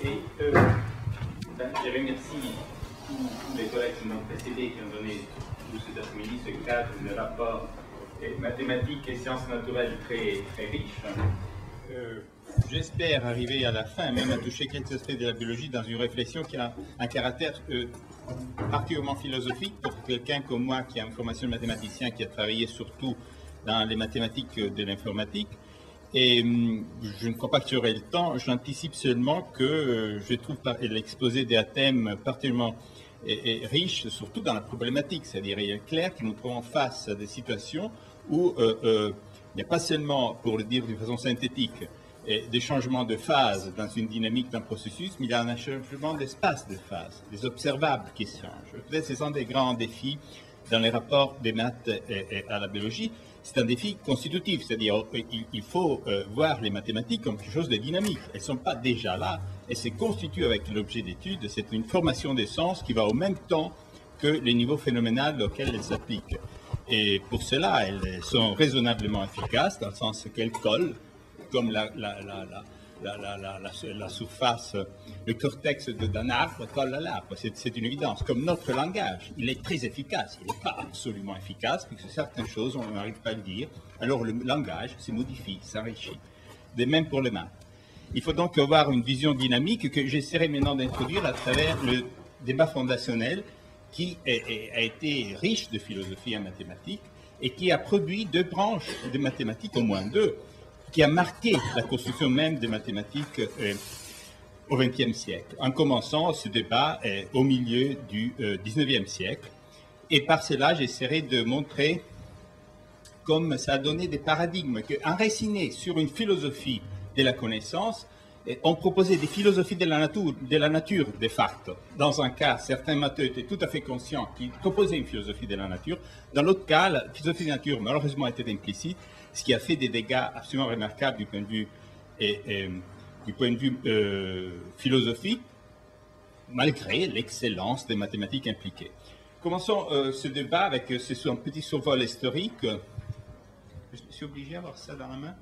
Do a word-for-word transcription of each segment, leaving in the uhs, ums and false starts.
Et euh, ben, je remercie tous, tous les collègues qui m'ont précédé, qui ont donné tout cet après-midi ce cadre de rapport et mathématiques et sciences naturelles très, très riche. Euh, J'espère arriver à la fin, même à toucher quelques aspects de la biologie dans une réflexion qui a un caractère euh, particulièrement philosophique pour quelqu'un comme moi qui a une formation de mathématicien, qui a travaillé surtout dans les mathématiques de l'informatique. Et hum, je ne crois pas que j'aurai le temps, j'anticipe seulement que euh, je trouve l'exposé des thèmes particulièrement et, et riche, surtout dans la problématique. C'est-à-dire, il est clair que nous trouvons face à des situations où euh, euh, il n'y a pas seulement, pour le dire d'une façon synthétique, et des changements de phase dans une dynamique d'un processus, mais il y a un changement d'espace de phase, des observables qui changent. Peut-être que ce sont des grands défis dans les rapports des maths et, et à la biologie. C'est un défi constitutif, c'est-à-dire il, il faut euh, voir les mathématiques comme quelque chose de dynamique. Elles ne sont pas déjà là, elles se constituent avec l'objet d'étude. C'est une formation des sens qui va au même temps que les niveaux phénoménals auxquels elles s'appliquent. Et pour cela, elles sont raisonnablement efficaces, dans le sens qu'elles collent, comme la, la, la, la, la, la, la, la surface, le cortex d'un arbre colle à l'arbre. C'est une évidence. Comme notre langage, il est très efficace. Il n'est pas absolument efficace, puisque certaines choses, on n'arrive pas à le dire. Alors le langage se modifie, s'enrichit. De même pour les maths. Il faut donc avoir une vision dynamique que j'essaierai maintenant d'introduire à travers le débat fondationnel qui est, est, a été riche de philosophie en mathématiques et qui a produit deux branches de mathématiques, au moins deux, qui a marqué la construction même des mathématiques euh, au vingtième siècle, en commençant ce débat euh, au milieu du euh, dix-neuvième siècle. Et par cela, j'essaierai de montrer comme ça a donné des paradigmes que, enracinés sur une philosophie de la connaissance, on proposait des philosophies de la nature, de la nature de facto. Dans un cas, certains matheux étaient tout à fait conscients qu'ils proposaient une philosophie de la nature. Dans l'autre cas, la philosophie de la nature, malheureusement, était implicite, ce qui a fait des dégâts absolument remarquables du point de vue, et, et, du point de vue euh, philosophique, malgré l'excellence des mathématiques impliquées. Commençons euh, ce débat avec euh, ce, un petit survol historique. Je suis obligé d'avoir ça dans la main.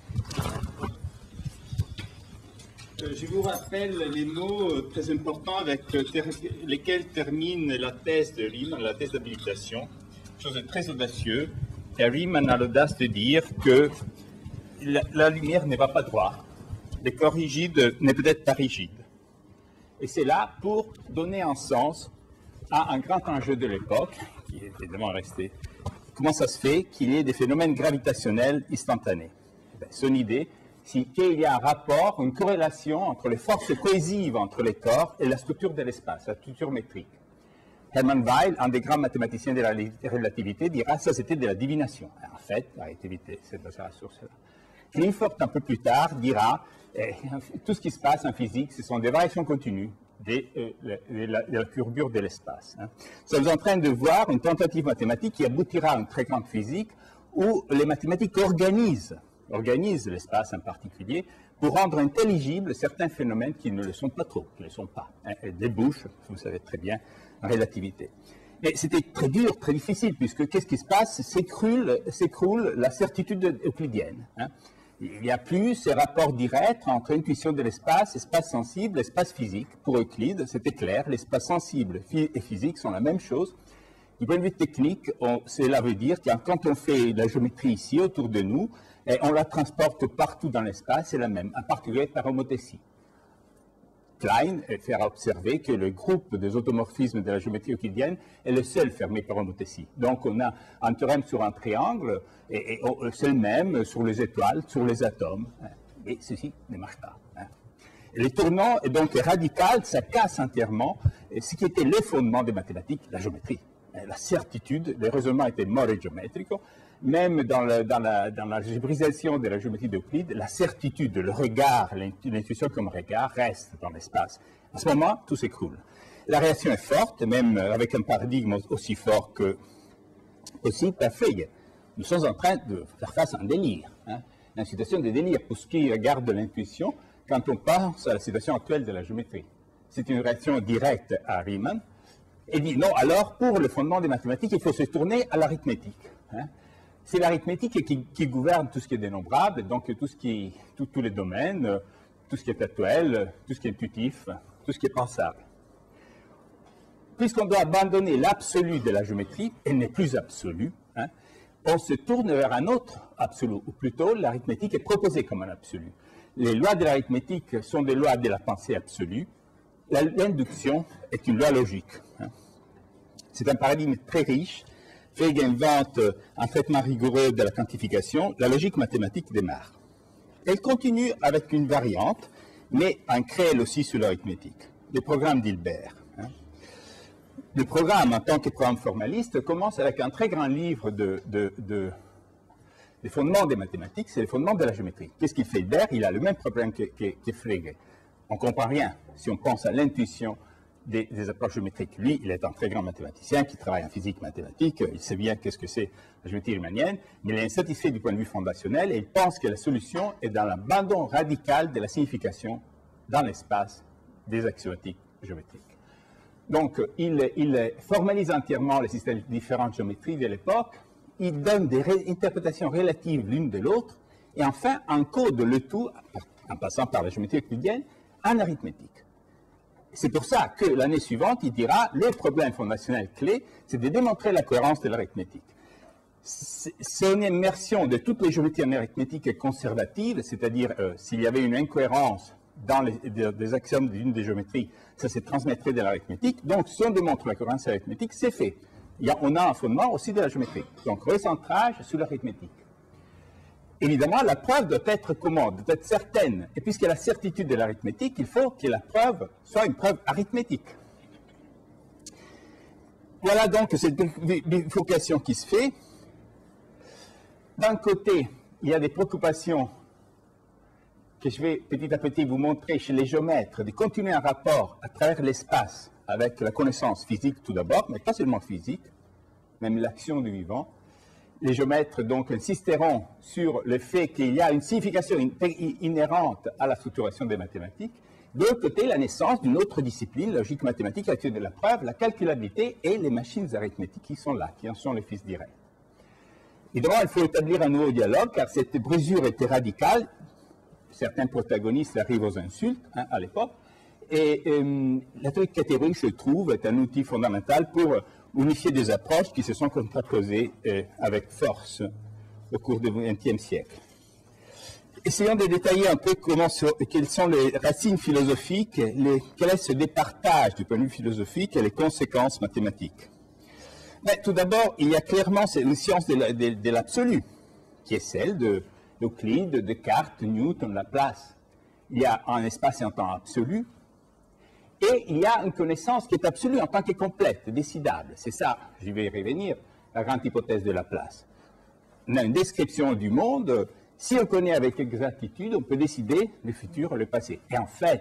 Euh, je vous rappelle les mots euh, très importants avec euh, ter lesquels termine la thèse de Riemann, la thèse d'habilitation. Chose de très audacieuse. Et Riemann a l'audace de dire que la, la lumière ne va pas droit. Le corps rigide n'est peut-être pas rigide. Et c'est là pour donner un sens à un grand enjeu de l'époque, qui est évidemment resté. Comment ça se fait qu'il y ait des phénomènes gravitationnels instantanés? Bien, son idée, c'est qu'il y a un rapport, une corrélation entre les forces cohésives entre les corps et la structure de l'espace, la structure métrique. Hermann Weyl, un des grands mathématiciens de la relativité, dira que ça c'était de la divination. En fait, la relativité, c'est basé sur cela. Clifford, un peu plus tard, dira eh, tout ce qui se passe en physique, ce sont des variations continues de, euh, de, la, de la courbure de l'espace. Hein. Nous sommes en train de voir une tentative mathématique qui aboutira à une très grande physique où les mathématiques organisent, organisent l'espace en particulier pour rendre intelligibles certains phénomènes qui ne le sont pas trop, qui ne le sont pas, hein, et débouchent, vous savez très bien, en relativité. Mais c'était très dur, très difficile, puisque qu'est-ce qui se passe? S'écroule la certitude euclidienne. Hein. Il n'y a plus ces rapports directs entre intuition de l'espace, espace sensible, espace physique. Pour Euclide, c'était clair, l'espace sensible et physique sont la même chose. Du point de vue technique, on, cela veut dire que quand on fait la géométrie ici, autour de nous, et on la transporte partout dans l'espace, c'est la même, en particulier par homothétie. Klein fera observer que le groupe des automorphismes de la géométrie euclidienne est le seul fermé par homothétie. Donc on a un théorème sur un triangle, et, et c'est le même sur les étoiles, sur les atomes, hein, et ceci ne marche pas. Hein. Le tournant est donc radical, ça casse entièrement ce qui était le fondement des mathématiques, la géométrie. La certitude, le raisonnement était more géométrico, même dans, le, dans, la, dans la gébrisation de la géométrie d'Euclide, la certitude, le regard, l'intuition comme regard reste dans l'espace. À ce moment, tout s'écroule. La réaction est forte, même avec un paradigme aussi fort que aussi parfait. Nous sommes en train de faire face à un délire, hein, une situation de délire pour ce qui regarde l'intuition quand on pense à la situation actuelle de la géométrie. C'est une réaction directe à Riemann. Et dit non, alors pour le fondement des mathématiques, il faut se tourner à l'arithmétique. Hein. C'est l'arithmétique qui, qui gouverne tout ce qui est dénombrable, donc tout ce qui, tout, tous les domaines, tout ce qui est actuel, tout ce qui est intuitif, tout ce qui est pensable. Puisqu'on doit abandonner l'absolu de la géométrie, elle n'est plus absolue, hein, on se tourne vers un autre absolu, ou plutôt l'arithmétique est proposée comme un absolu. Les lois de l'arithmétique sont des lois de la pensée absolue. L'induction est une loi logique. Hein. C'est un paradigme très riche. Frege invente un traitement rigoureux de la quantification. La logique mathématique démarre. Elle continue avec une variante, mais en crée elle aussi sur l'arithmétique. Les programmes d'Hilbert. Hein. Le programme, en tant que programme formaliste, commence avec un très grand livre de, de, de, des fondements des mathématiques, c'est les fondements de la géométrie. Qu'est-ce qu'il fait Hilbert? Il a le même problème que, que, que Frege. On ne comprend rien si on pense à l'intuition des, des approches géométriques. Lui, il est un très grand mathématicien qui travaille en physique mathématique, il sait bien qu'est-ce que c'est la géométrie riemannienne, mais il est insatisfait du point de vue fondationnel et il pense que la solution est dans l'abandon radical de la signification dans l'espace des axiomatiques géométriques. Donc, il, il formalise entièrement les systèmes de différentes géométries de l'époque, il donne des ré interprétations relatives l'une de l'autre, et enfin encode le tout, en passant par la géométrie euclidienne, en arithmétique. C'est pour ça que l'année suivante, il dira, le problème fondationnel clé, c'est de démontrer la cohérence de l'arithmétique. Son immersion de toutes les géométries en arithmétique est conservative, c'est-à-dire euh, s'il y avait une incohérence dans les, des, des axiomes d'une des géométries, ça se transmettrait de l'arithmétique. Donc, si on démontre la cohérence arithmétique, c'est fait. Il y a, on a un fondement aussi de la géométrie. Donc, recentrage sur l'arithmétique. Évidemment, la preuve doit être comment? Doit être certaine. Et puisqu'il y a la certitude de l'arithmétique, il faut que la preuve soit une preuve arithmétique. Voilà donc cette bifurcation qui se fait. D'un côté, il y a des préoccupations que je vais petit à petit vous montrer chez les géomètres, de continuer un rapport à travers l'espace avec la connaissance physique tout d'abord, mais pas seulement physique, même l'action du vivant. Les géomètres donc insisteront sur le fait qu'il y a une signification inhérente à la structuration des mathématiques. De l'autre côté, la naissance d'une autre discipline, la logique mathématique, la théorie de la preuve, la calculabilité et les machines arithmétiques qui sont là, qui en sont les fils directs. Évidemment, il faut établir un nouveau dialogue, car cette brisure était radicale. Certains protagonistes arrivent aux insultes hein, à l'époque. Et euh, la théorie catégorique, je trouve, est un outil fondamental pour unifier des approches qui se sont contraposées euh, avec force au cours du vingtième siècle. Essayons de détailler un peu comment so, quelles sont les racines philosophiques, les, quel est ce départage du point de vue philosophique et les conséquences mathématiques. Mais tout d'abord, il y a clairement une science de l'absolu, qui est celle de d'Euclide, Descartes, Newton, Laplace. Il y a un espace et un temps absolu, et il y a une connaissance qui est absolue en tant que complète, décidable. C'est ça, j'y vais y revenir, la grande hypothèse de Laplace. On a une description du monde, si on connaît avec exactitude, on peut décider le futur et le passé. Et en fait,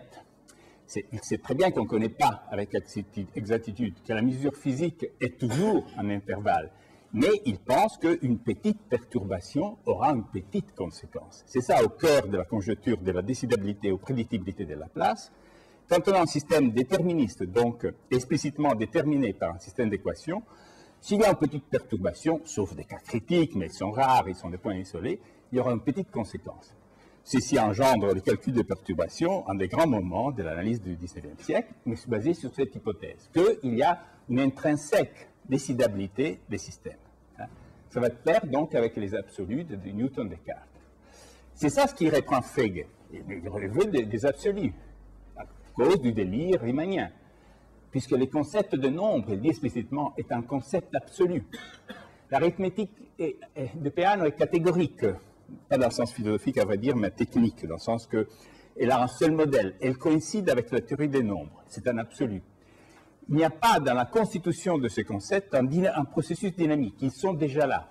c'est très bien qu'on ne connaît pas avec exactitude, que la mesure physique est toujours un intervalle. Mais il pense qu'une petite perturbation aura une petite conséquence. C'est ça au cœur de la conjecture de la décidabilité ou prédictibilité de Laplace. Quand on a un système déterministe, donc explicitement déterminé par un système d'équations, s'il y a une petite perturbation, sauf des cas critiques, mais ils sont rares, ils sont des points isolés, il y aura une petite conséquence. Ceci engendre le calcul de perturbation en des grands moments de l'analyse du dix-neuvième siècle, mais c'est basé sur cette hypothèse, qu'il y a une intrinsèque décidabilité des systèmes. Ça va de pair donc avec les absolus de Newton-Descartes. C'est ça ce qui reprend Frege. Il veut des, des absolus, à cause du délire riemanien, puisque le concept de nombre, il dit explicitement, est un concept absolu. L'arithmétique de Peano est catégorique, pas dans le sens philosophique à vrai dire, mais technique, dans le sens qu'elle a un seul modèle. Elle coïncide avec la théorie des nombres. C'est un absolu. Il n'y a pas dans la constitution de ces concepts un, un processus dynamique. Ils sont déjà là.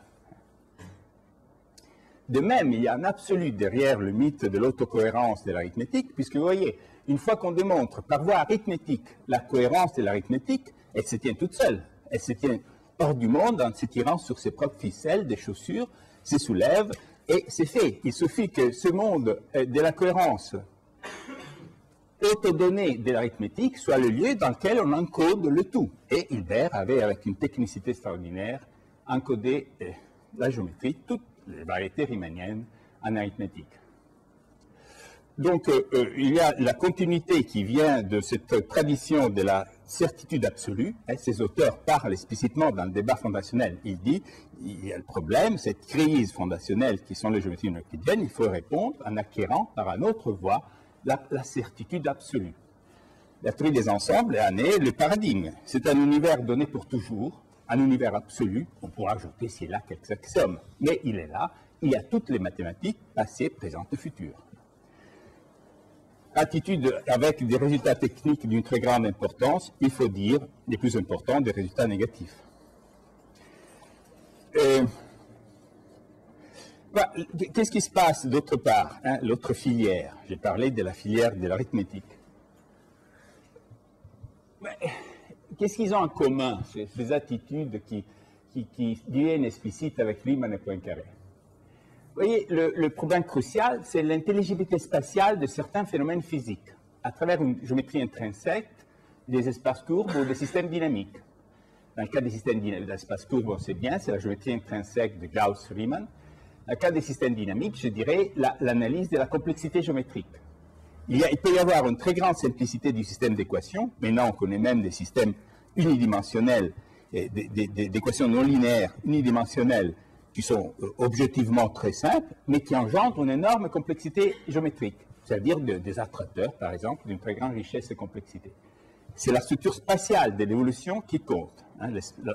De même, il y a un absolu derrière le mythe de l'autocohérence de l'arithmétique, puisque vous voyez, une fois qu'on démontre par voie arithmétique la cohérence de l'arithmétique, elle se tient toute seule. Elle se tient hors du monde en se tirant sur ses propres ficelles, des chaussures, se soulève, et c'est fait. Il suffit que ce monde de la cohérence autodonnée de l'arithmétique soit le lieu dans lequel on encode le tout. Et Hilbert avait, avec une technicité extraordinaire, encodé eh, la géométrie, toutes les variétés riemanniennes en arithmétique. Donc, euh, euh, il y a la continuité qui vient de cette tradition de la certitude absolue. Hein, ces auteurs parlent explicitement dans le débat fondationnel. Il dit, il y a le problème, cette crise fondationnelle qui sont les géométries non euclidiennes, il faut répondre en acquérant par une autre voie la, la certitude absolue. La théorie des ensembles est né le paradigme. C'est un univers donné pour toujours, un univers absolu. On pourra ajouter s'il y a quelques axiomes, mais il est là. Il y a toutes les mathématiques, passées, présentes et futures. Attitude avec des résultats techniques d'une très grande importance, il faut dire, les plus importants, des résultats négatifs. Euh, bah, Qu'est-ce qui se passe d'autre part, hein, l'autre filière? J'ai parlé de la filière de l'arithmétique. Qu'est-ce qu'ils ont en commun, ces, ces attitudes qui, qui, qui deviennent explicites avec Riemann et Poincaré? Vous voyez, le, le problème crucial, c'est l'intelligibilité spatiale de certains phénomènes physiques, à travers une géométrie intrinsèque des espaces courbes ou des systèmes dynamiques. Dans le cas des systèmes d'espaces courbes, on sait bien, c'est la géométrie intrinsèque de Gauss-Riemann. Dans le cas des systèmes dynamiques, je dirais l'analyse la, de la complexité géométrique. Il, y a, il peut y avoir une très grande simplicité du système d'équations. Maintenant, on connaît même des systèmes unidimensionnels, d'équations non linéaires unidimensionnelles, qui sont euh, objectivement très simples, mais qui engendrent une énorme complexité géométrique, c'est-à-dire de, des attracteurs, par exemple, d'une très grande richesse et complexité. C'est la structure spatiale de l'évolution qui compte. Hein,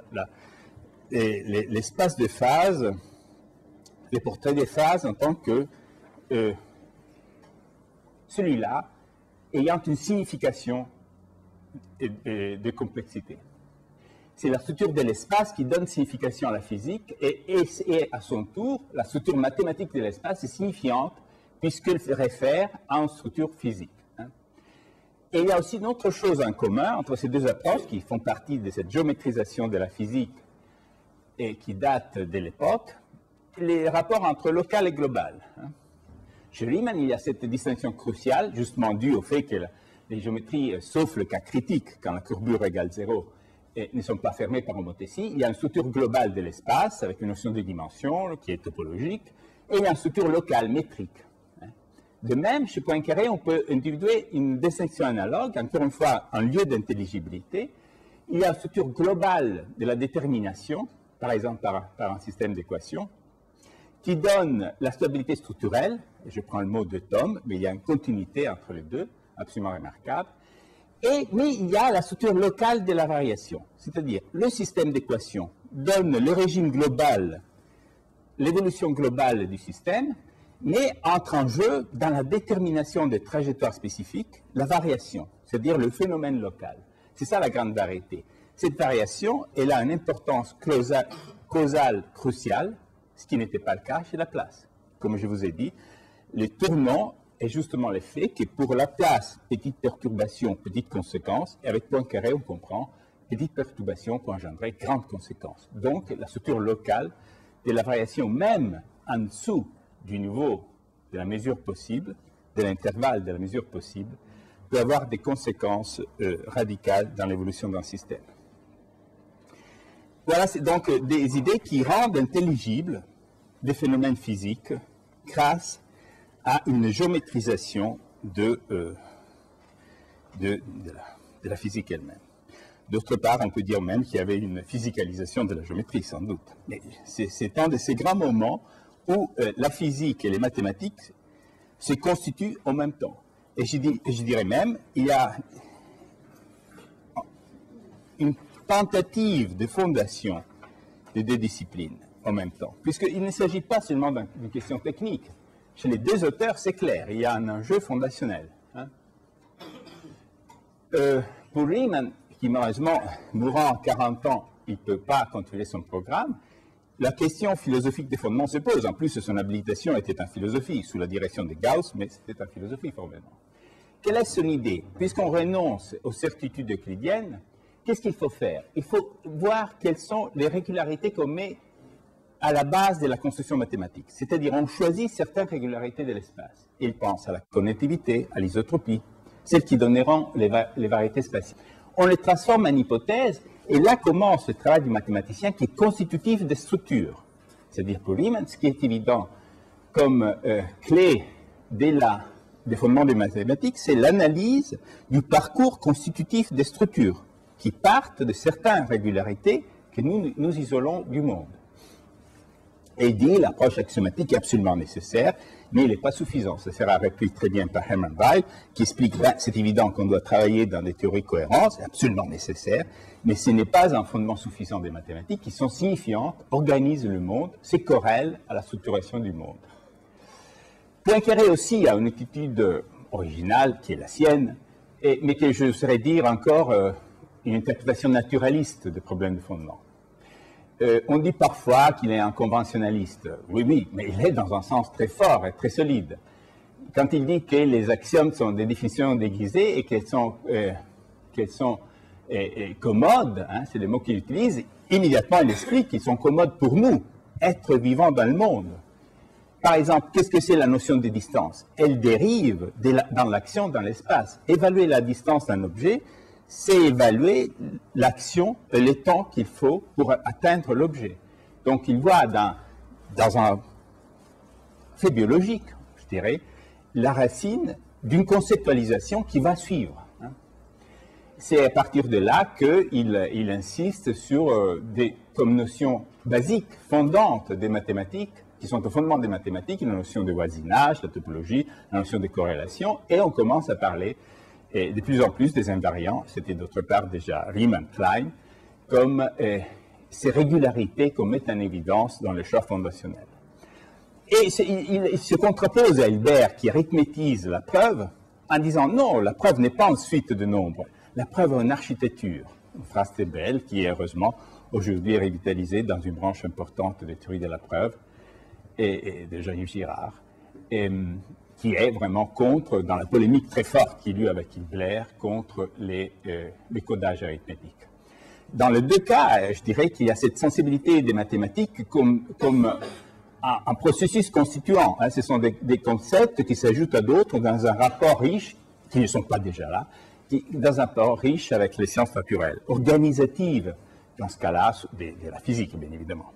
l'espace de phase, les portraits des phases en tant que euh, celui-là ayant une signification de, de, de complexité. C'est la structure de l'espace qui donne signification à la physique et, et, et à son tour, la structure mathématique de l'espace est signifiante puisqu'elle se réfère à une structure physique. Hein. Et il y a aussi une autre chose en commun entre ces deux approches qui font partie de cette géométrisation de la physique et qui date de l'époque, les rapports entre local et global. Hein. Chez Riemann, il y a cette distinction cruciale, justement due au fait que la, les géométries, sauf le cas critique, quand la courbure égale zéro, et ne sont pas fermées par homothétie. Il y a une structure globale de l'espace avec une notion de dimension qui est topologique, et il y a une structure locale, métrique. De même, chez Poincaré, on peut individuer une distinction analogue, encore une fois, en lieu d'intelligibilité. Il y a une structure globale de la détermination, par exemple par, par un système d'équations, qui donne la stabilité structurelle, et je prends le mot de Thom, mais il y a une continuité entre les deux, absolument remarquable. Et, mais il y a la structure locale de la variation, c'est-à-dire le système d'équations donne le régime global, l'évolution globale du système, mais entre en jeu dans la détermination des trajectoires spécifiques, la variation, c'est-à-dire le phénomène local. C'est ça la grande variété. Cette variation, elle a une importance causale, causale cruciale, ce qui n'était pas le cas chez Laplace. Comme je vous ai dit, les tournants est justement l'effet que pour Laplace, petite perturbation, petite conséquence, et avec Poincaré, on comprend, petite perturbation peut engendrer grande conséquence. Donc, la structure locale de la variation, même en dessous du niveau de la mesure possible, de l'intervalle de la mesure possible, peut avoir des conséquences euh, radicales dans l'évolution d'un système. Voilà, c'est donc des idées qui rendent intelligibles des phénomènes physiques grâce à une géométrisation de, euh, de, de, la, de la physique elle-même. D'autre part, on peut dire même qu'il y avait une physicalisation de la géométrie, sans doute. Mais c'est un de ces grands moments où euh, la physique et les mathématiques se constituent en même temps. Et je, dis, je dirais même, il y a une tentative de fondation de deux disciplines en même temps, puisqu'il ne s'agit pas seulement d'une question technique. Chez les deux auteurs, c'est clair, il y a un enjeu fondationnel. Hein. Euh, pour Riemann, qui malheureusement, mourant à quarante ans, il ne peut pas continuer son programme, la question philosophique des fondements se pose. En plus, son habilitation était en philosophie, sous la direction de Gauss, mais c'était en philosophie formellement. Quelle est son idée? Puisqu'on renonce aux certitudes euclidiennes, qu'est-ce qu'il faut faire? Il faut voir quelles sont les régularités qu'on met à la base de la construction mathématique. C'est-à-dire, on choisit certaines régularités de l'espace. Il pense à la connectivité, à l'isotropie, celles qui donneront les, va les variétés spatiales. On les transforme en hypothèses, et là commence le travail du mathématicien qui est constitutif des structures. C'est-à-dire, pour Riemann, ce qui est évident comme euh, clé de la des fondements des mathématiques, c'est l'analyse du parcours constitutif des structures qui partent de certaines régularités que nous, nous isolons du monde. Et il dit l'approche axiomatique est absolument nécessaire, mais il n'est pas suffisant. Ça sera repris très bien par Hermann Weyl, qui explique que ben, c'est évident qu'on doit travailler dans des théories cohérentes, c'est absolument nécessaire, mais ce n'est pas un fondement suffisant des mathématiques qui sont signifiantes, organisent le monde, c'est corrèle à la structuration du monde. Poincaré aussi a une attitude originale qui est la sienne, et, mais que je saurais dire encore euh, une interprétation naturaliste des problèmes de fondement. Euh, on dit parfois qu'il est un conventionnaliste. Oui, oui, mais il est dans un sens très fort et très solide. Quand il dit que les axiomes sont des définitions déguisées et qu'elles sont, euh, qu'elles sont euh, euh, commodes, hein, c'est le mot qu'il utilise, immédiatement il explique qu'ils sont commodes pour nous, être vivants dans le monde. Par exemple, qu'est-ce que c'est la notion de distance? Elle dérive de la, dans l'action dans l'espace. Évaluer la distance d'un objet, c'est évaluer l'action et le temps qu'il faut pour atteindre l'objet. Donc, il voit dans, dans un fait biologique, je dirais, la racine d'une conceptualisation qui va suivre. Hein. C'est à partir de là qu'il il insiste sur euh, des comme notions basiques, fondantes des mathématiques, qui sont au fondement des mathématiques, la notion de voisinage, la topologie, la notion de corrélation, et on commence à parler et de plus en plus des invariants, c'était d'autre part déjà Riemann Klein, comme euh, ces régularités qu'on met en évidence dans le champ fondationnel. Et il, il se contrapose à Hilbert qui arithmétise la preuve en disant non, la preuve n'est pas une suite de nombres, la preuve est une architecture. Une phrase très belle qui est heureusement aujourd'hui revitalisée dans une branche importante des théories de la preuve et, et de Jean-Yves Girard. Et, qui est vraiment contre, dans la polémique très forte qu'il y a eu avec Hilbert, contre les, euh, les codages arithmétiques. Dans les deux cas, je dirais qu'il y a cette sensibilité des mathématiques comme, comme un, un processus constituant. Hein. Ce sont des, des concepts qui s'ajoutent à d'autres dans un rapport riche, qui ne sont pas déjà là, qui, dans un rapport riche avec les sciences naturelles, organisatives, dans ce cas-là, de, de la physique, bien évidemment.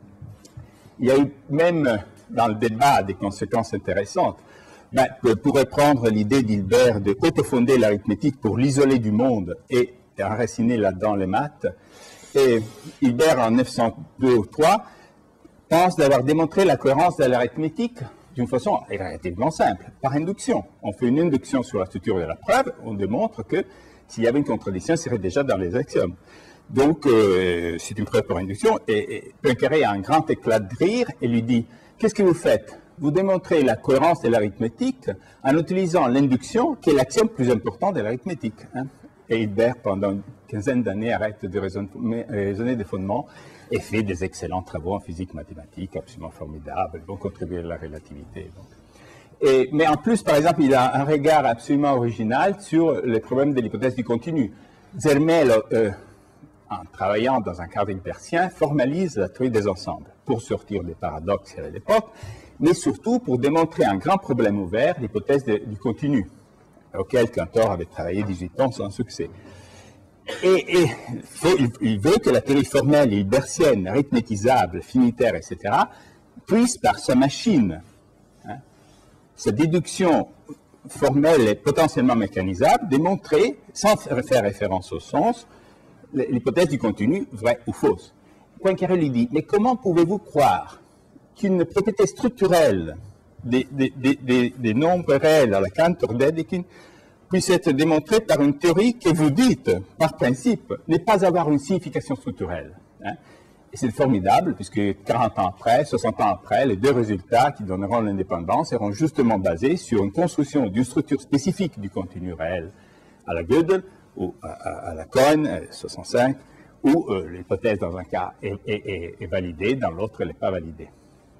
Il y a eu même dans le débat des conséquences intéressantes. Ben, on pourrait prendre l'idée d'Hilbert de autofonder l'arithmétique pour l'isoler du monde et enraciner là-dedans les maths. Et Hilbert, en neuf cent deux ou trois, pense d'avoir démontré la cohérence de l'arithmétique d'une façon relativement simple, par induction. On fait une induction sur la structure de la preuve, on démontre que s'il y avait une contradiction, elle serait déjà dans les axiomes. Donc, euh, c'est une preuve par induction. Et, et Poincaré a un grand éclat de rire et lui dit « Qu'est-ce que vous faites ? Vous démontrez la cohérence de l'arithmétique en utilisant l'induction, qui est l'axiome plus important de l'arithmétique. Hein. Et Hilbert, pendant une quinzaine d'années, arrête de raisonner, raisonner des fondements et fait des excellents travaux en physique mathématique, absolument formidables, vont contribuer à la relativité. Donc. Et, mais en plus, par exemple, il a un regard absolument original sur les problèmes de l'hypothèse du continu. Zermel, euh, en travaillant dans un cadre hilbertien, formalise la théorie des ensembles pour sortir des paradoxes à l'époque, mais surtout pour démontrer un grand problème ouvert, l'hypothèse du continu, auquel Cantor avait travaillé dix-huit ans sans succès. Et, et faut, il, il veut que la théorie formelle hilbertienne, arithmétisable, finitaire, et cetera, puisse, par sa machine, hein, sa déduction formelle et potentiellement mécanisable, démontrer, sans faire référence au sens, l'hypothèse du continu, vraie ou fausse. Poincaré lui dit, mais comment pouvez-vous croire qu'une propriété structurelle des, des, des, des nombres réels à la Cantor-Dedekind puisse être démontrée par une théorie que vous dites, par principe, n'est pas avoir une signification structurelle. Hein. Et c'est formidable, puisque quarante ans après, soixante ans après, les deux résultats qui donneront l'indépendance seront justement basés sur une construction d'une structure spécifique du continu réel à la Gödel, ou à, à, à la Cohen, soixante-cinq, où euh, l'hypothèse dans un cas est, est, est, est validée, dans l'autre elle n'est pas validée.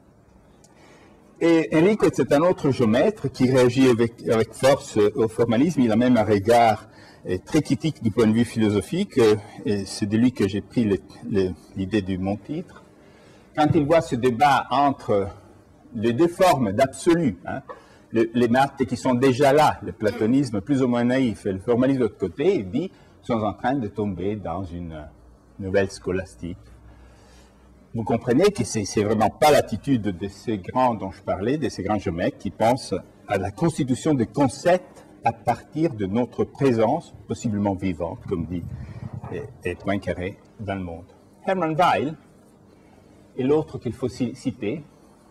Et Enrico, c'est un autre géomètre qui réagit avec, avec force au formalisme. Il a même un regard euh, très critique du point de vue philosophique, euh, et c'est de lui que j'ai pris l'idée de mon titre. Quand il voit ce débat entre les deux formes d'absolu, hein, le, les maths qui sont déjà là, le platonisme plus ou moins naïf et le formalisme de l'autre côté, il dit, sont en train de tomber dans une nouvelle scolastique. Vous comprenez que ce n'est vraiment pas l'attitude de ces grands dont je parlais, de ces grands géomètres qui pensent à la constitution de concepts à partir de notre présence, possiblement vivante, comme dit et Poincaré, dans le monde. Hermann Weyl est l'autre qu'il faut citer.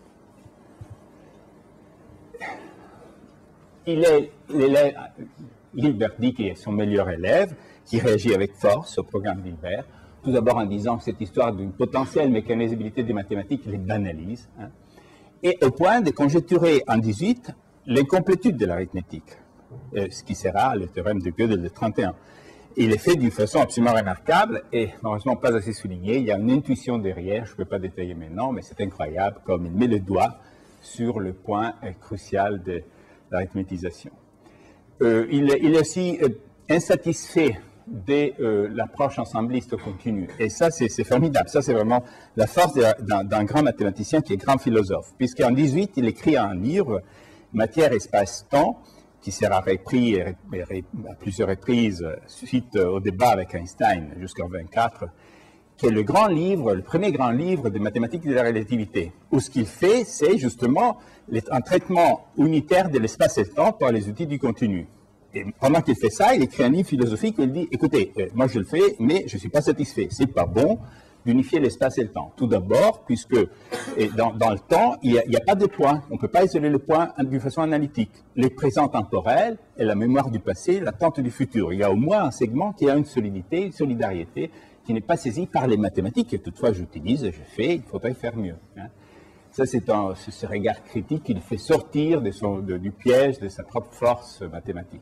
Il est l'élève, Hilbert dit qu'il est son meilleur élève, qui réagit avec force au programme d'Hilbert, tout d'abord en disant que cette histoire d'une potentielle mécanisabilité des mathématiques, il les banalise, hein, et au point de conjecturer en dix-huit l'incomplétude de l'arithmétique, euh, ce qui sera le théorème de Gödel de trente et un. Il est fait d'une façon absolument remarquable et heureusement pas assez souligné. Il y a une intuition derrière, je ne peux pas détailler maintenant, mais c'est incroyable comme il met le doigt sur le point euh, crucial de l'arithmétisation. Euh, il, il est aussi euh, insatisfait de euh, l'approche ensembliste continue. Et ça, c'est formidable. Ça, c'est vraiment la force d'un grand mathématicien qui est grand philosophe. Puisqu'en dix-huit, il écrit un livre, Matière, Espace, Temps, qui sera repris à plusieurs reprises suite au débat avec Einstein jusqu'en vingt-quatre, qui est le grand livre, le premier grand livre des mathématiques de la relativité, où ce qu'il fait, c'est justement un traitement unitaire de l'espace et le temps par les outils du continu. Et pendant qu'il fait ça, il écrit un livre philosophique où il dit, écoutez, euh, moi je le fais, mais je ne suis pas satisfait. C'est pas bon d'unifier l'espace et le temps. Tout d'abord, puisque et dans, dans le temps, il n'y a, a pas de point. On ne peut pas isoler le point d'une façon analytique. Les présents temporels et la mémoire du passé, l'attente du futur. Il y a au moins un segment qui a une solidité, une solidarité, qui n'est pas saisie par les mathématiques, que toutefois j'utilise, je fais, il faudrait faire mieux. Hein. Ça, c'est ce regard critique qui le fait sortir de son, de, du piège de sa propre force mathématique.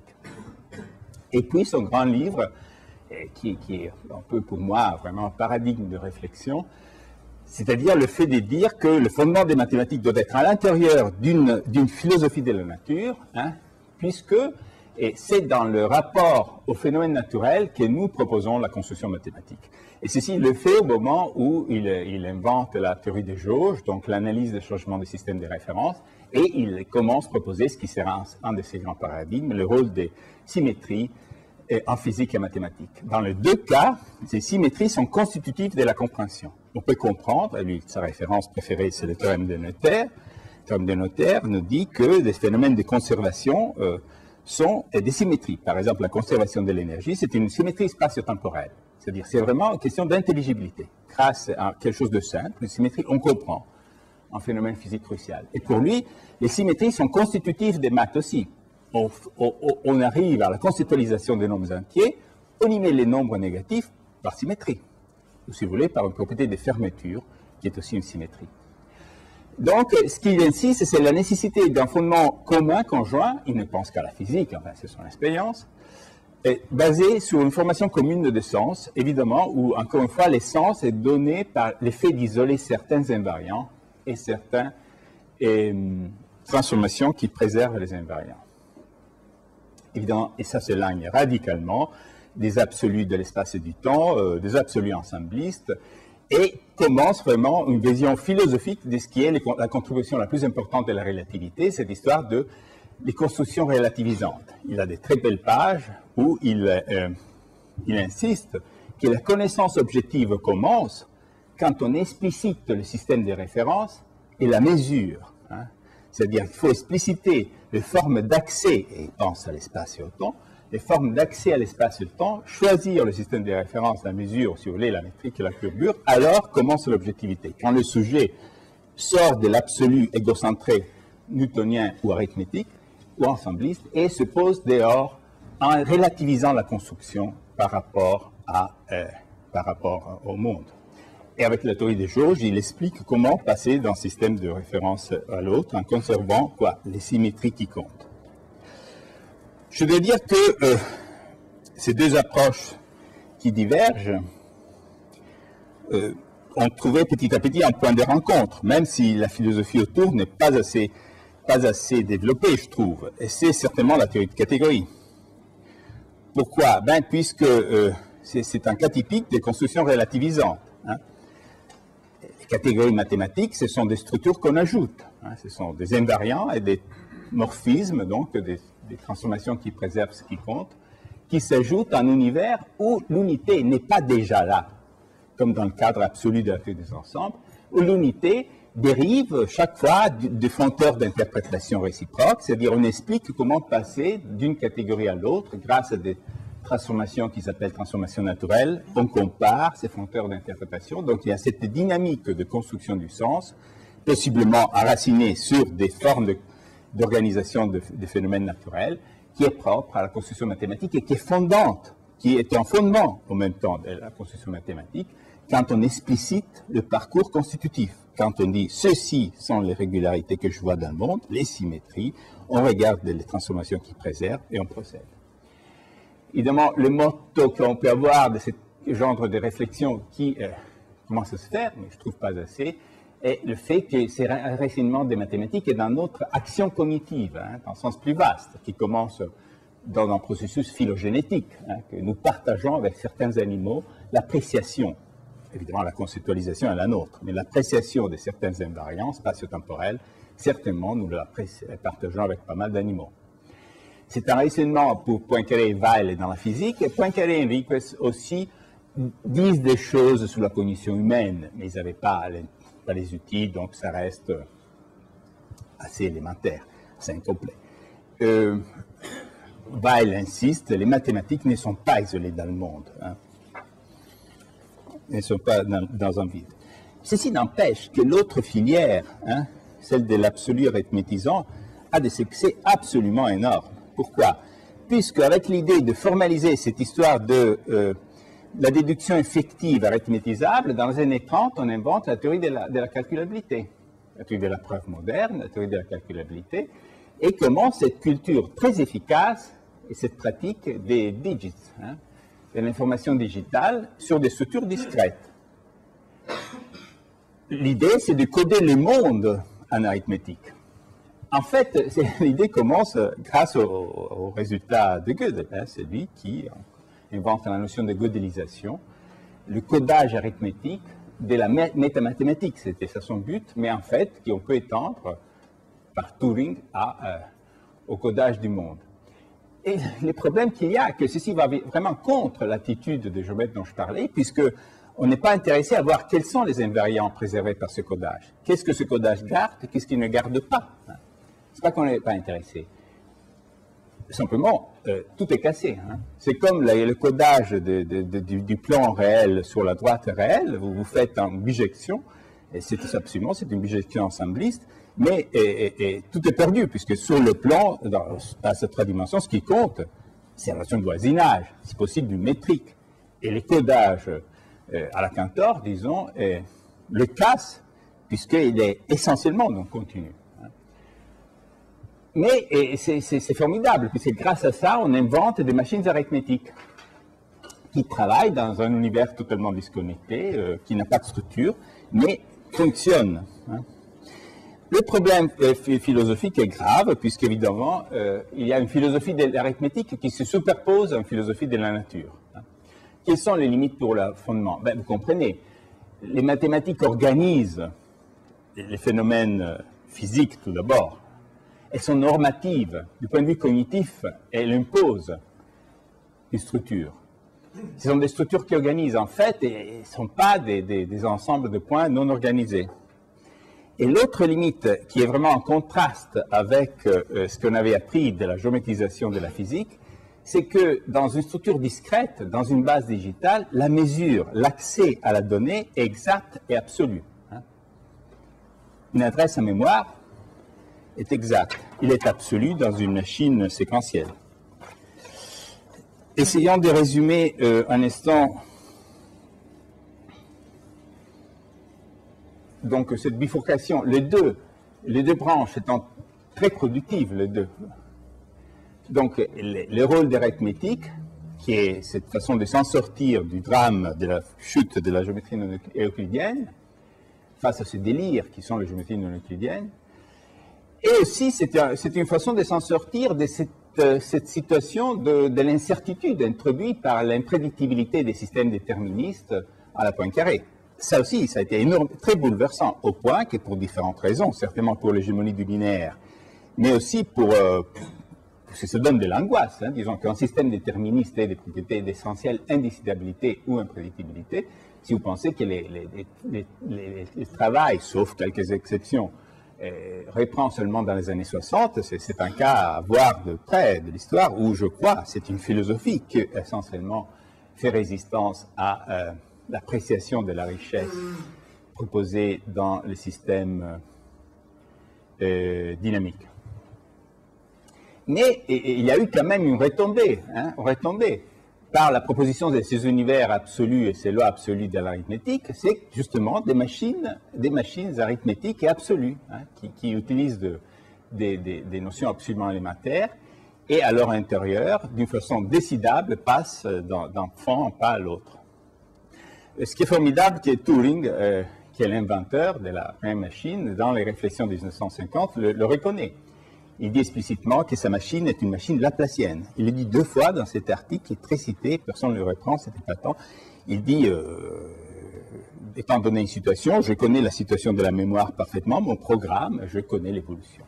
Et puis, son grand livre, qui, qui est un peu pour moi vraiment un paradigme de réflexion, c'est-à-dire le fait de dire que le fondement des mathématiques doit être à l'intérieur d'une philosophie de la nature, hein, puisque c'est dans le rapport au phénomène naturel que nous proposons la construction mathématique. Et ceci, il le fait au moment où il, il invente la théorie des jauges, donc l'analyse des changements des systèmes de référence, et il commence à proposer ce qui sera un, un de ses grands paradigmes, le rôle des symétries en physique et mathématiques. Dans les deux cas, ces symétries sont constitutives de la compréhension. On peut comprendre, lui, sa référence préférée, c'est le théorème de Noether. Le théorème de Noether nous dit que des phénomènes de conservation euh, sont des symétries. Par exemple, la conservation de l'énergie, c'est une symétrie spatio-temporelle. C'est-à-dire, c'est vraiment une question d'intelligibilité. Grâce à quelque chose de simple, une symétrie, on comprend un phénomène physique crucial. Et pour lui, les symétries sont constitutives des maths aussi. On, on, on arrive à la conceptualisation des nombres entiers, on y met les nombres négatifs par symétrie. Ou si vous voulez, par une propriété de fermeture, qui est aussi une symétrie. Donc, ce qu'il insiste, c'est la nécessité d'un fondement commun, conjoint, il ne pense qu'à la physique, enfin, c'est son expérience, basé sur une formation commune de sens, évidemment, où, encore une fois, l'essence est donnée par l'effet d'isoler certains invariants et certaines euh, transformations qui préservent les invariants. Évidemment, et ça s'éloigne radicalement des absolus de l'espace et du temps, euh, des absolus ensemblistes, et commence vraiment une vision philosophique de ce qui est les, la contribution la plus importante de la relativité, cette histoire de les constructions relativisantes. Il a des très belles pages où il, euh, il insiste que la connaissance objective commence quand on explicite le système de référence et la mesure. Hein. C'est-à-dire qu'il faut expliciter les formes d'accès, et il pense à l'espace et au temps, les formes d'accès à l'espace et le temps, choisir le système de référence, la mesure, si vous voulez, la métrique et la courbure, alors commence l'objectivité. Quand le sujet sort de l'absolu égocentré newtonien ou arithmétique, ou ensembliste, et se pose dehors en relativisant la construction par rapport, à, euh, par rapport au monde. Et avec la théorie des jauges, il explique comment passer d'un système de référence à l'autre en conservant quoi, les symétries qui comptent. Je dois dire que euh, ces deux approches qui divergent euh, ont trouvé petit à petit un point de rencontre, même si la philosophie autour n'est pas assez, pas assez développée, je trouve. Et c'est certainement la théorie de catégorie. Pourquoi? Ben, puisque euh, c'est un cas typique des constructions relativisantes. Hein. Les catégories mathématiques, ce sont des structures qu'on ajoute. Hein. Ce sont des invariants et des morphismes, donc des, des transformations qui préservent ce qui compte, qui s'ajoutent à un univers où l'unité n'est pas déjà là, comme dans le cadre absolu de la théorie des ensembles, où l'unité dérive chaque fois de fronteurs d'interprétation réciproque, c'est-à-dire on explique comment passer d'une catégorie à l'autre grâce à des transformations qui s'appellent transformations naturelles. On compare ces fronteurs d'interprétation, donc il y a cette dynamique de construction du sens, possiblement enracinée sur des formes d'organisation de, de, de phénomènes naturels, qui est propre à la construction mathématique et qui est fondante, qui est un fondement en même temps de la construction mathématique, quand on explicite le parcours constitutif. Quand on dit « ceci sont les régularités que je vois dans le monde, les symétries », on regarde les transformations qui préservent et on procède. Évidemment, le motto qu'on peut avoir de ce genre de réflexion qui euh, commence à se faire, mais je ne trouve pas assez, est le fait que c'est un racinement des mathématiques est dans notre action cognitive, hein, dans un sens plus vaste, qui commence dans un processus phylogénétique, hein, que nous partageons avec certains animaux, l'appréciation. Évidemment, la conceptualisation est la nôtre, mais l'appréciation de certaines invariances spatio-temporelles, certainement, nous la partageons avec pas mal d'animaux. C'est un raisonnement pour Poincaré et Weil dans la physique, et Poincaré et Enriquez aussi disent des choses sur la cognition humaine, mais ils n'avaient pas les, pas les outils, donc ça reste assez élémentaire, c'est incomplet. Euh, Weil insiste, les mathématiques ne sont pas isolées dans le monde. Hein. Ne sont pas dans, dans un vide. Ceci n'empêche que l'autre filière, hein, celle de l'absolu arithmétisant, a des succès absolument énormes. Pourquoi? Puisque avec l'idée de formaliser cette histoire de euh, la déduction effective arithmétisable, dans les années trente, on invente la théorie de la, de la calculabilité, la théorie de la preuve moderne, la théorie de la calculabilité, et comment cette culture très efficace et cette pratique des digits, hein, de l'information digitale sur des structures discrètes. L'idée, c'est de coder le monde en arithmétique. En fait, l'idée commence grâce au, au résultat de Gödel. Hein, c'est lui qui invente la notion de gödelisation, le codage arithmétique de la métamathématique. C'était ça son but, mais en fait, qu'on peut étendre par Turing à, euh, au codage du monde. Et le problème qu'il y a, que ceci va vraiment contre l'attitude des géomètres dont je parlais, puisque on n'est pas intéressé à voir quels sont les invariants préservés par ce codage. Qu'est-ce que ce codage garde, qu'est-ce qu'il ne garde pas. C'est pas qu'on n'est pas intéressé. Simplement, euh, tout est cassé. Hein. C'est comme la, le codage de, de, de, du, du plan réel sur la droite réelle. Vous vous faites en bijection, et c'est absolument, c'est une bijection ensembliste, mais et, et, et, tout est perdu, puisque sur le plan, dans, dans ces trois dimensions, ce qui compte, c'est la notion de voisinage, si possible du métrique. Et les codages euh, à la Cantor, disons, euh, le casse, puisqu'il est essentiellement non continu. Hein. Mais c'est formidable, puisque grâce à ça, on invente des machines arithmétiques qui travaillent dans un univers totalement disconnecté, euh, qui n'a pas de structure, mais fonctionnent. Hein. Le problème euh, philosophique est grave, puisqu'évidemment, euh, il y a une philosophie de l'arithmétique qui se superpose à une philosophie de la nature. Hein. Quelles sont les limites pour le fondement? Ben, vous comprenez, les mathématiques organisent les phénomènes physiques tout d'abord. Elles sont normatives. Du point de vue cognitif, elles imposent une structure. Ce sont des structures qui organisent en fait et ne sont pas des, des, des ensembles de points non organisés. Et l'autre limite, qui est vraiment en contraste avec euh, ce qu'on avait appris de la géométrisation de la physique, c'est que dans une structure discrète, dans une base digitale, la mesure, l'accès à la donnée est exact et absolu. Hein. Une adresse en mémoire est exacte. Il est absolu dans une machine séquentielle. Essayons de résumer euh, un instant donc cette bifurcation, les deux, les deux branches étant très productives, les deux. Donc le, le rôle d'arithmétique, qui est cette façon de s'en sortir du drame de la chute de la géométrie non euclidienne, face à ces délires qui sont les géométries non euclidiennes, et aussi c'est un, une façon de s'en sortir de cette, euh, cette situation de, de l'incertitude introduite par l'imprédictibilité des systèmes déterministes à la Poincaré. Ça aussi, ça a été énorme, très bouleversant, au point que pour différentes raisons, certainement pour l'hégémonie du binaire, mais aussi pour, euh, parce que ça donne de l'angoisse, hein, disons qu'un système déterministe ait des propriétés d'essentielle indécidabilité ou imprédictibilité, si vous pensez que les, les, les, les, les travail, sauf quelques exceptions, euh, reprend seulement dans les années soixante, c'est un cas à voir de près de l'histoire où, je crois, c'est une philosophie qui essentiellement fait résistance à euh, l'appréciation de la richesse proposée dans le système euh, dynamique. Mais et, et, il y a eu quand même une retombée, hein, une retombée par la proposition de ces univers absolus et ces lois absolues de l'arithmétique, c'est justement des machines, des machines arithmétiques et absolues, hein, qui, qui utilisent de, des, des, des notions absolument élémentaires et à leur intérieur, d'une façon décidable, passent d'un fond pas à l'autre. Ce qui est formidable, c'est Turing, euh, qui est l'inventeur de la première machine, dans les réflexions de mille neuf cent cinquante, le, le reconnaît. Il dit explicitement que sa machine est une machine laplacienne. Il le dit deux fois dans cet article qui est très cité, personne ne le reprend, c'est épatant. Il dit, euh, étant donné une situation, je connais la situation de la mémoire parfaitement, mon programme, je connais l'évolution.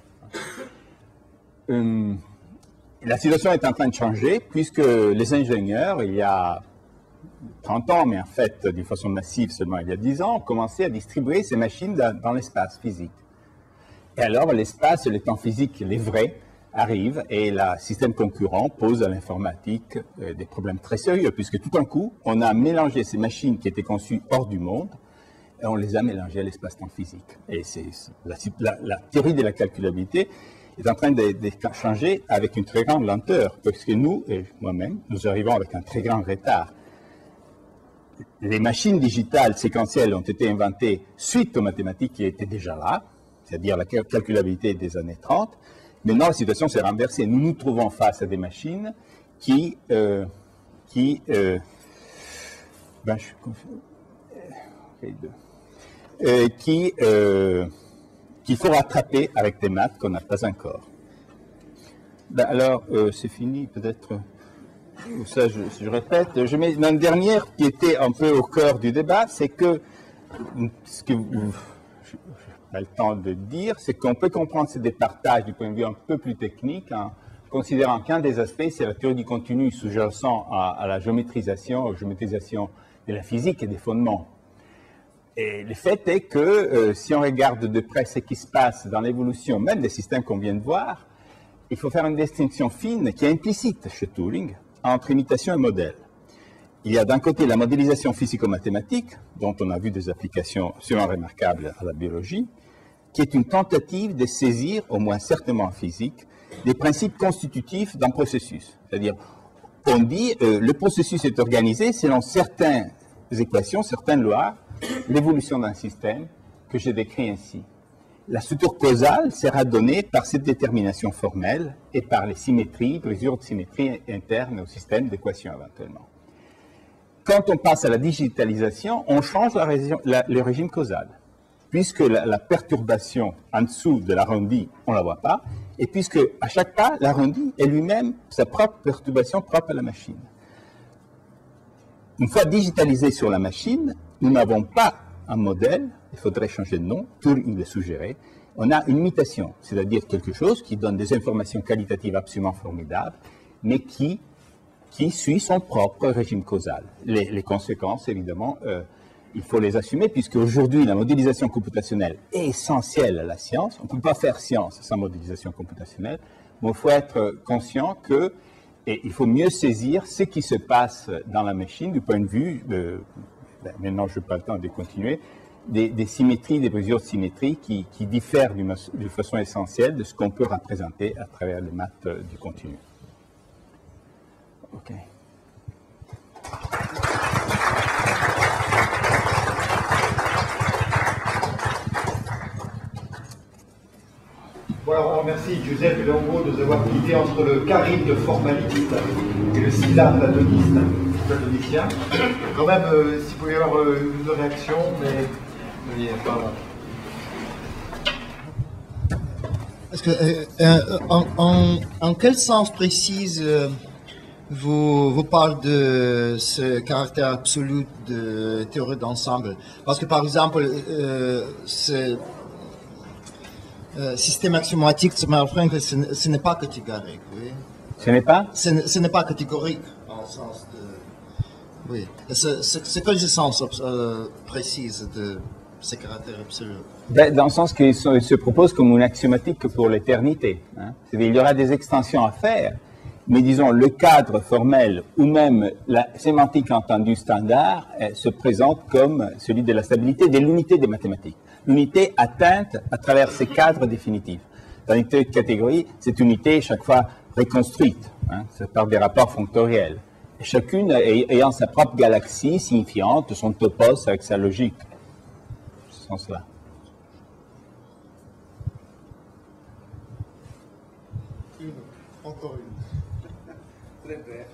Euh, la situation est en train de changer, puisque les ingénieurs, il y a trente ans, mais en fait, d'une façon massive seulement il y a dix ans, ont commencé à distribuer ces machines dans, dans l'espace physique. Et alors, l'espace et le temps physique, les vrais, arrivent et le système concurrent pose à l'informatique euh, des problèmes très sérieux, puisque tout d'un coup, on a mélangé ces machines qui étaient conçues hors du monde et on les a mélangées à l'espace-temps physique. Et c'est la, la, la théorie de la calculabilité est en train de, de changer avec une très grande lenteur, parce que nous, et moi-même, nous arrivons avec un très grand retard. Les machines digitales séquentielles ont été inventées suite aux mathématiques qui étaient déjà là, c'est-à-dire la calculabilité des années trente. Maintenant, la situation s'est renversée. Nous nous trouvons face à des machines qui, euh, qui, euh, ben, je suis confus, euh, qui, euh, qu'il faut rattraper avec des maths qu'on n'a pas encore. Ben, alors, euh, c'est fini, peut-être. Ça, je, je répète. Je mets une dernière qui était un peu au cœur du débat, c'est que ce que vous pas le temps de dire, c'est qu'on peut comprendre ces départages du point de vue un peu plus technique en considérant qu'un des aspects, c'est la théorie du continu sous-jacent à, à la géométrisation, aux géométrisation de la physique et des fondements. Et le fait est que euh, si on regarde de près ce qui se passe dans l'évolution même des systèmes qu'on vient de voir, il faut faire une distinction fine qui est implicite chez Turing entre imitation et modèle. Il y a d'un côté la modélisation physico-mathématique, dont on a vu des applications sûrement remarquables à la biologie, qui est une tentative de saisir, au moins certainement en physique, des principes constitutifs d'un processus. C'est-à-dire, on dit euh, le processus est organisé selon certaines équations, certaines lois, l'évolution d'un système que je décris ainsi. La structure causale sera donnée par cette détermination formelle et par les symétries, mesures de symétrie interne au système d'équations éventuellement. Quand on passe à la digitalisation, on change la région, la, le régime causal, puisque la, la perturbation en dessous de l'arrondi, on ne la voit pas, et puisque à chaque pas, l'arrondi est lui-même sa propre perturbation propre à la machine. Une fois digitalisé sur la machine, nous n'avons pas un modèle, il faudrait changer de nom, Turing le suggérait, on a une imitation, c'est-à-dire quelque chose qui donne des informations qualitatives absolument formidables, mais qui qui suit son propre régime causal. Les, les conséquences, évidemment, euh, il faut les assumer, puisque aujourd'hui, la modélisation computationnelle est essentielle à la science. On ne peut pas faire science sans modélisation computationnelle, mais il faut être conscient que, et il faut mieux saisir ce qui se passe dans la machine du point de vue, de, ben, maintenant je n'ai pas le temps de continuer, des, des symétries, des mesures de symétrie qui, qui diffèrent d'une façon essentielle de ce qu'on peut représenter à travers les maths du continu. OK. Voilà, on remercie Giuseppe Longo de nous avoir guidé entre le charisme formaliste et le syllabe platoniste, platonicien. Quand même, euh, s'il pouvait y avoir euh, une réaction, mais il n'y a pas. Est-ce que, euh, euh, en, en, en quel sens précise euh, vous, vous parlez de ce caractère absolu de théorie d'ensemble? Parce que par exemple, euh, ce euh, système axiomatique de Mayer-Frank, ce n'est pas catégorique, oui. Ce n'est pas? Ce n'est ce n'est pas catégorique, en sens de... Oui. C'est quelle sens euh, précise de ces caractères absolus? Ben, dans le sens qu'il se, se propose comme une axiomatique pour l'éternité. Hein. Il y aura des extensions à faire, mais disons, le cadre formel ou même la sémantique entendue standard eh, se présente comme celui de la stabilité, de l'unité des mathématiques. L'unité atteinte à travers ces cadres définitifs. Dans l'unité de catégorie, cette unité est chaque fois reconstruite hein, par des rapports fonctoriels. Et chacune ayant sa propre galaxie signifiante, son topos avec sa logique. En ce sens-là. Une, encore une. Très bref.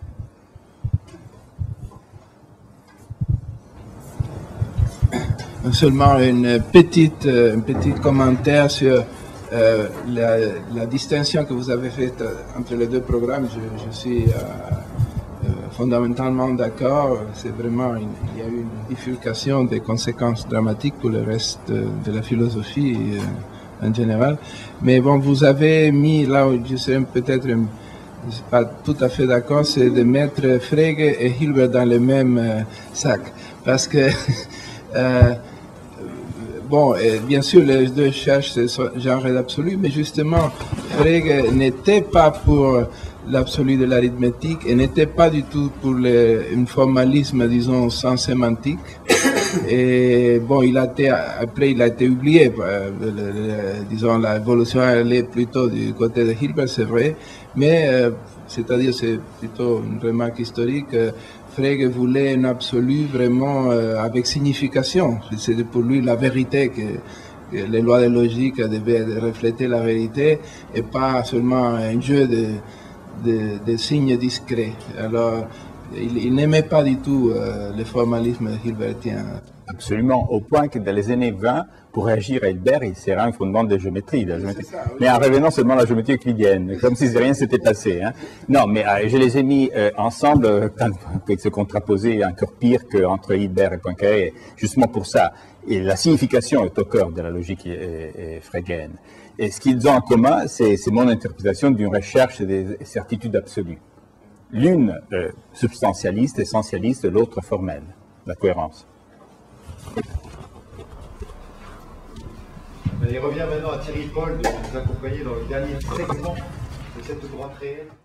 Seulement une petite, un petit commentaire sur euh, la, la distinction que vous avez faite entre les deux programmes. Je, je suis euh, euh, fondamentalement d'accord. C'est vraiment une, il y a eu une bifurcation des conséquences dramatiques pour le reste de, de la philosophie euh, en général. Mais bon, vous avez mis là où je serais peut-être pas tout à fait d'accord, c'est de mettre Frege et Hilbert dans le même euh, sac, parce que euh, bon, et bien sûr, les deux cherchent ce genre d'absolu, mais justement, Frege n'était pas pour l'absolu de l'arithmétique et n'était pas du tout pour le, un formalisme, disons, sans sémantique. Et bon, il a été, après, il a été oublié. Le, le, disons, l'évolution allait plutôt du côté de Hilbert, c'est vrai, mais euh, c'est-à-dire, c'est plutôt une remarque historique. Euh, Frege voulait un absolu vraiment euh, avec signification. C'était pour lui la vérité, que, que les lois de logique devaient refléter la vérité et pas seulement un jeu de, de, de signes discrets. Alors, il, il n'aimait pas du tout euh, le formalisme hilbertien. Absolument, au point que dans les années vingt, pour réagir à Hilbert, il s'est un fondement de géométrie. De la géométrie. Ça, oui. Mais en revenant seulement à la géométrie euclidienne, comme si rien s'était passé. Hein. Non, mais euh, je les ai mis euh, ensemble, euh, avec se contraposer encore pire qu'entre Hilbert et Poincaré, justement pour ça. Et la signification est au cœur de la logique frégéenne. Et ce qu'ils ont en commun, c'est mon interprétation d'une recherche des certitudes absolues. L'une euh, substantialiste, essentialiste, l'autre formelle, la cohérence. Il revient maintenant à Thierry Paul de nous accompagner dans le dernier segment de cette droite réelle.